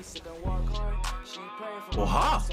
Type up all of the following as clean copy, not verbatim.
Oha!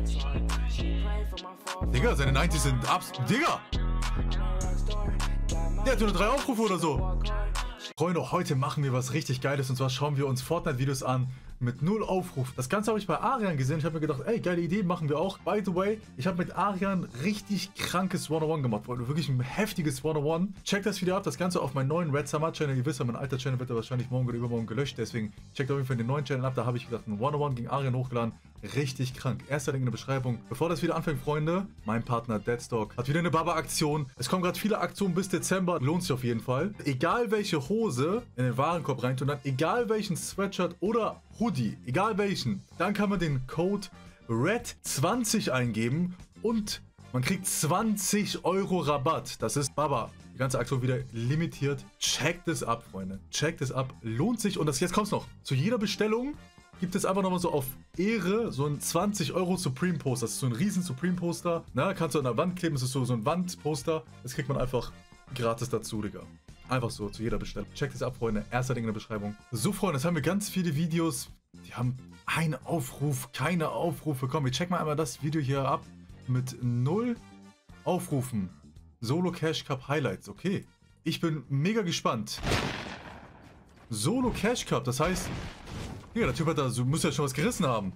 Digga, seine 90 sind Digga! Der hat nur 3 Aufrufe oder so. Freunde, heute machen wir was richtig Geiles. Und zwar schauen wir uns Fortnite-Videos an mit 0 Aufruf. Das Ganze habe ich bei Arian gesehen. Ich habe mir gedacht, ey, geile Idee, machen wir auch. By the way, ich habe mit Arian richtig krankes 101 gemacht, Freunde. Wirklich ein heftiges 101. Checkt das Video ab, das Ganze auf meinen neuen Red Summer Channel. Ihr wisst ja, mein alter Channel wird ja wahrscheinlich morgen oder übermorgen gelöscht. Deswegen checkt auf jeden Fall den neuen Channel ab. Da habe ich gedacht, ein 101 gegen Arian hochgeladen. Richtig krank. Erster Link in der Beschreibung. Bevor das wieder anfängt, Freunde, mein Partner Deadstock hat wieder eine Baba-Aktion. Es kommen gerade viele Aktionen bis Dezember. Lohnt sich auf jeden Fall. Egal welche Hose in den Warenkorb reintun, dann egal welchen Sweatshirt oder Hoodie, egal welchen, dann kann man den Code RED20 eingeben und man kriegt 20 Euro Rabatt. Das ist Baba. Die ganze Aktion wieder limitiert. Checkt es ab, Freunde. Checkt es ab. Lohnt sich. Und jetzt kommt's noch. Zu jeder Bestellung gibt es einfach nochmal so auf Ehre so ein 20 Euro Supreme Poster. Das ist so ein riesen Supreme Poster. Na, kannst du an der Wand kleben. Das ist so ein Wandposter. Das kriegt man einfach gratis dazu, Digga. Einfach so, zu jeder Bestellung. Checkt es ab, Freunde. Erster Link in der Beschreibung. So, Freunde, jetzt haben wir ganz viele Videos. Die haben einen Aufruf, keine Aufrufe. Komm, wir checken mal einmal das Video hier ab. Mit 0 Aufrufen. Solo Cash Cup Highlights. Okay. Ich bin mega gespannt. Solo Cash Cup, das heißt... Ja, der Typ hat da, so muss ja schon was gerissen haben.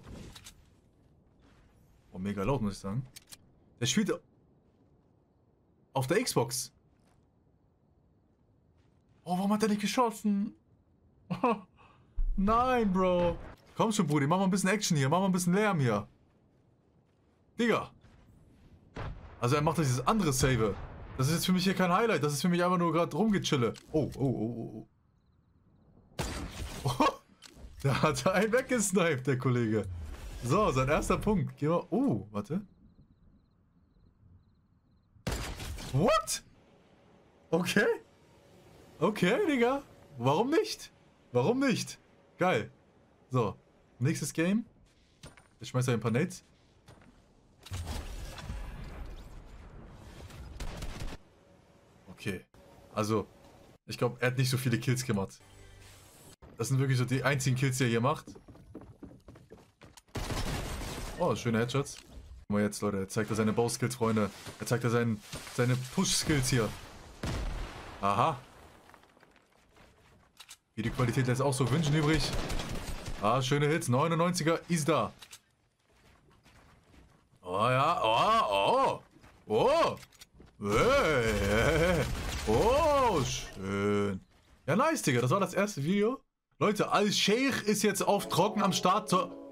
Oh, mega laut, muss ich sagen. Der spielt auf der Xbox. Oh, warum hat er nicht geschossen? Nein, Bro. Komm schon, Brudi, mach mal ein bisschen Action hier, mach mal ein bisschen Lärm hier. Digga. Also er macht dieses andere Save. Das ist jetzt für mich hier kein Highlight, das ist für mich einfach nur gerade rumgechille. Oh, oh, oh, oh. Oh. Da hat er einen weggesniped, der Kollege. So, sein erster Punkt. Geh mal. Oh, warte. What? Okay. Okay, Digga. Warum nicht? Warum nicht? Geil. So, nächstes Game. Ich schmeiß da ein paar Nades. Okay. Also, ich glaube, er hat nicht so viele Kills gemacht. Das sind wirklich so die einzigen Kills, die er hier macht. Oh, schöne Headshots. Guck mal jetzt, Leute. Jetzt zeigt er seine Bauskills, Freunde. Jetzt zeigt er seine Push-Skills hier. Aha. Videoqualität lässt auch so wünschen übrig. Ah, schöne Hits. 99er ist da. Oh ja. Oh. Oh. Oh. Hey. Oh, schön. Ja, nice, Digga. Das war das erste Video. Leute, Al-Sheikh ist jetzt auf Trocken am Start.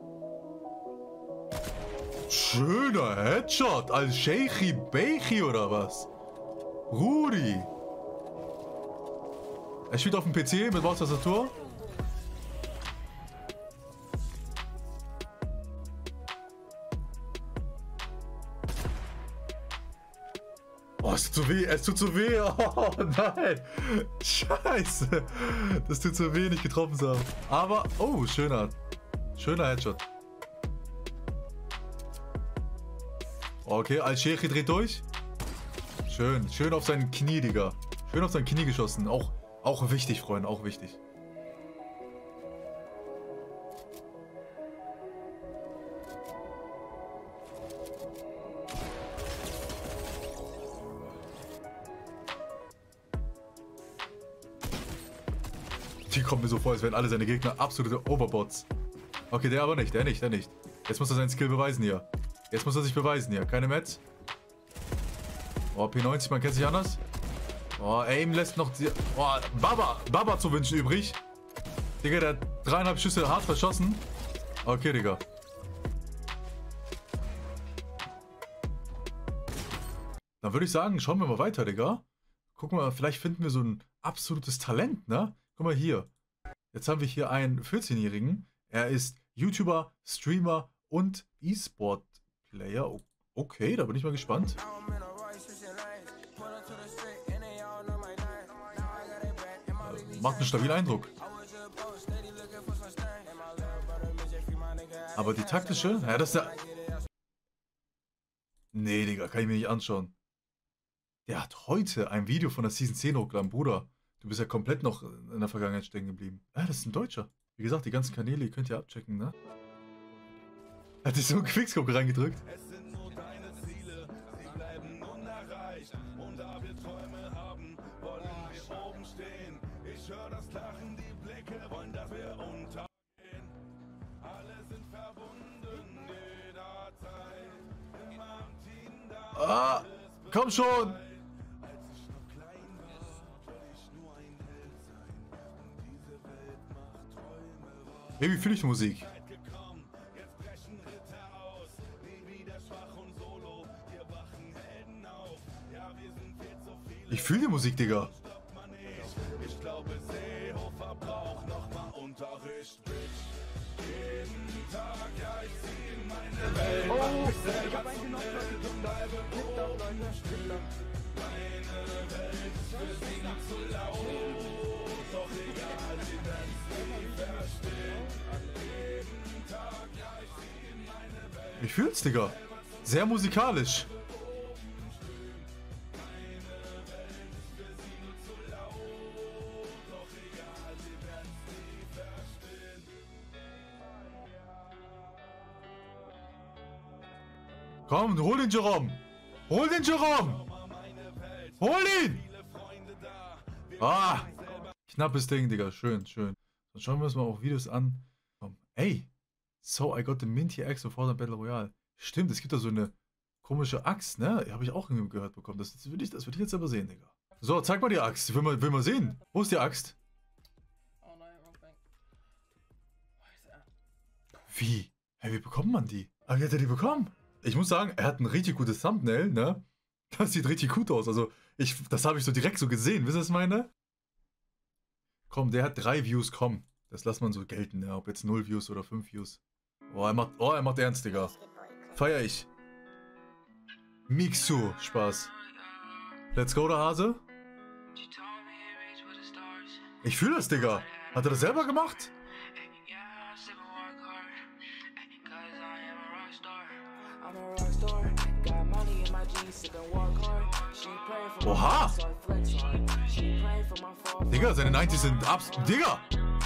Schöner Headshot. Al-Sheikhi Beichi oder was? Rudi. Er spielt auf dem PC mit Maustastatur. Oh, es tut so weh, es tut so weh. Oh nein. Scheiße. Das tut so weh, nicht getroffen zu haben. Aber, oh, schöner Headshot. Okay, Al-Sheikhi dreht durch. Schön auf sein Knie, Digga. Schön auf sein Knie geschossen. Auch wichtig, Freunde, auch wichtig. Die kommen mir so vor, als wären alle seine Gegner absolute Overbots. Okay, der aber nicht, der nicht. Jetzt muss er seinen Skill beweisen hier. Jetzt muss er sich beweisen hier. Keine Mets. Oh, P90, man kennt sich anders. Oh, Aim lässt noch die... Oh, Baba zu wünschen übrig. Digga, der hat 3,5 Schüsse hart verschossen. Okay, Digga. Dann würde ich sagen, schauen wir mal weiter, Digga. Gucken wir mal, vielleicht finden wir so ein absolutes Talent, ne? Guck mal hier. Jetzt haben wir hier einen 14-Jährigen. Er ist YouTuber, Streamer und E-Sport-Player. Okay, da bin ich mal gespannt. Macht einen stabilen Eindruck. Aber die taktische? Ja, das ist ja... Nee, Digga, kann ich mir nicht anschauen. Der hat heute ein Video von der Season 10 hochgeladen, Bruder. Du bist ja komplett noch in der Vergangenheit stecken geblieben. Ah, das ist ein Deutscher. Wie gesagt, die ganzen Kanäle, ihr könnt ihr abchecken, ne? Hat sich so ein Quickscope reingedrückt. Es sind nur deine Ziele, sie bleiben unerreicht. Und da wir Träume haben, wollen wir oben stehen. Ich höre das Lachen, die Blicke wollen, dass wir untergehen. Alle sind verbunden, jederzeit. Immer am Team da. Ah, komm schon! Als ich noch klein war, wollte ich nur ein Held sein. Und diese Welt macht Träume wahr. Baby, fühle ich Musik. Gekommen, jetzt brechen Ritter aus. Nie wieder schwach und solo, wir wachen Helden auf. Ja, wir sind viel zu viele. Ich fühle die Musik, Digga. Stoppt man nicht. Ich glaube, Seehofer braucht nochmal Unterricht, Bitch. Jeden Tag, ja, ich zieh in meine Welt. Mach mich selber zum Held und bleibe oben. Meine Welt ist für sie noch zu laut. Doch egal, sie werden's nie verstehen. Jeden Tag, ja, ich zieh in meine Welt. Ich fühl's, Digga. Sehr musikalisch. Komm, hol den Jerome! Hol den Jerome! Hol ihn! Ah! Knappes Ding, Digga. Schön, schön. Dann schauen wir uns mal auch Videos an. Komm. Ey! So, I got the Minty Axe before the Battle Royale. Stimmt, es gibt da so eine komische Axt, ne? Habe ich auch irgendwie gehört bekommen. Das will ich jetzt aber sehen, Digga. So, zeig mal die Axt. Ich will mal sehen. Wo ist die Axt? Oh nein, wrong thing. Why is that? Wie? Hey, wie bekommt man die? Aber wie hat er die bekommen? Ich muss sagen, er hat ein richtig gutes Thumbnail, ne? Das sieht richtig gut aus. Also, das habe ich so direkt so gesehen. Wisst ihr, was ich meine? Komm, der hat 3 Views, komm. Das lässt man so gelten, ne? Ob jetzt 0 Views oder 5 Views. Oh, er macht ernst, Digga. Feier ich. Mixu, Spaß. Let's go, der Hase. Ich fühle das, Digga. Hat er das selber gemacht? Oha! Digga, seine 90 sind abs... Digga!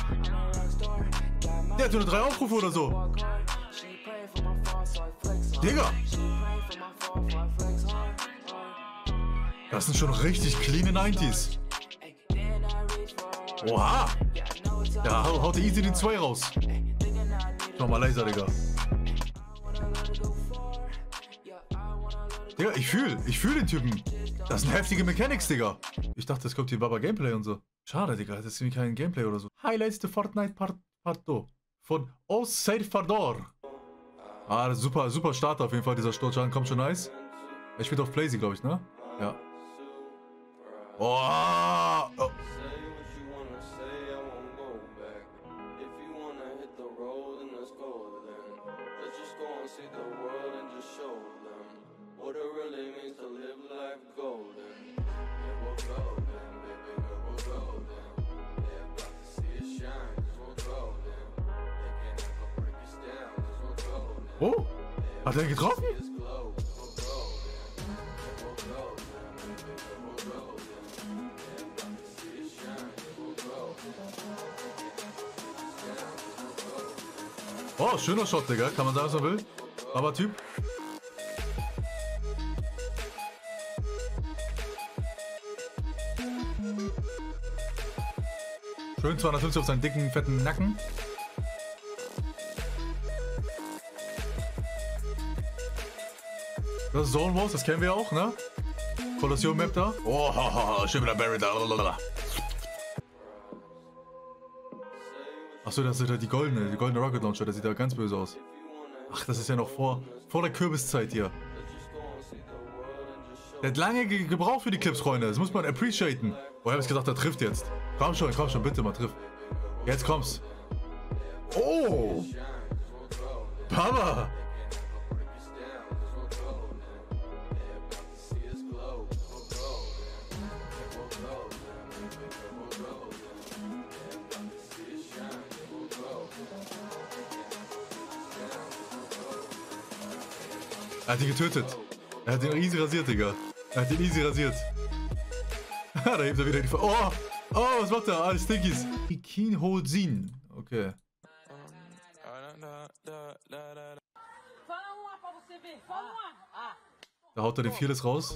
Der hat nur 3 Aufrufe oder so. Digga! Das sind schon richtig clean 90s. Oha! Ja, haut der easy den 2 raus. Schau mal leiser, Digga. Digga, ich fühl den Typen. Das sind heftige Mechanics, Digga. Ich dachte, es kommt hier Baba Gameplay und so. Schade, Digga, das ist irgendwie kein Gameplay oder so. Highlights der Fortnite Part 2 von Os Salvador. Ah, das ist super Start auf jeden Fall, dieser Sturz. Kommt schon nice. Er spielt auf Playsee, glaube ich, ne? Ja. Oh! Oh! Hat er getroffen? Oh, schöner Shot, Digga. Kann man sagen, was man will. Aber Typ. Schön 250 auf seinen dicken, fetten Nacken. Das ist Zone Wars, das kennen wir auch, ne? Kolosseum Map da. Oh, schön wieder Barry da. Achso, das ist ja die goldene Rocket Launcher, der sieht da ganz böse aus. Ach, das ist ja noch vor der Kürbiszeit hier. Der hat lange gebraucht für die Clips, Freunde. Das muss man appreciaten. Oh, ich hab jetzt gedacht, er trifft jetzt. Komm schon, bitte mal, triff. Jetzt kommt's. Oh! Papa! Er hat ihn getötet. Er hat ihn easy rasiert, Digga. Er hat ihn easy rasiert. Da hebt er wieder die... Oh! Oh, was macht er? Alles Stinkies. Ikin Hojin. Okay. Da haut er den Fearless raus.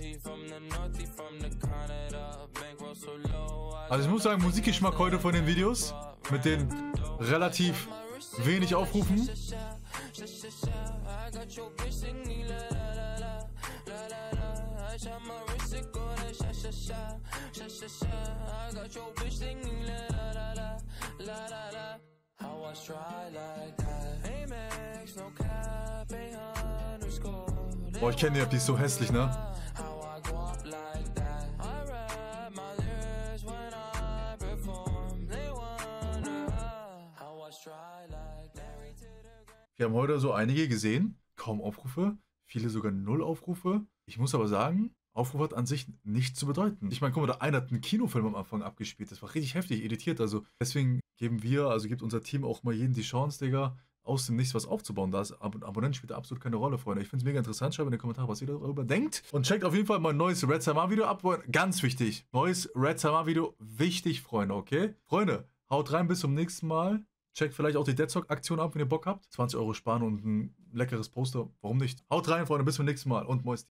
Also ich muss sagen, Musikgeschmack heute von den Videos mit den relativ wenig Aufrufen. Boah, ich kenne die App, die ist so hässlich, ne? Wir haben heute so einige gesehen, kaum Aufrufe, viele sogar 0 Aufrufe. Ich muss aber sagen, Aufruf hat an sich nichts zu bedeuten. Ich meine, guck mal, der eine hat einen Kinofilm am Anfang abgespielt. Das war richtig heftig, editiert. Also deswegen gibt unser Team auch mal jedem die Chance, Digga, aus dem Nichts was aufzubauen. Da ist Abonnenten spielt absolut keine Rolle, Freunde. Ich finde es mega interessant. Schreibt in die Kommentare, was ihr darüber denkt. Und checkt auf jeden Fall mein neues Red Samar Video ab. Ganz wichtig. Neues Red Samar Video. Wichtig, Freunde, okay? Freunde, haut rein, bis zum nächsten Mal. Checkt vielleicht auch die Deadstock-Aktion ab, wenn ihr Bock habt. 20 € sparen und ein leckeres Poster. Warum nicht? Haut rein, Freunde, bis zum nächsten Mal. Und Moist.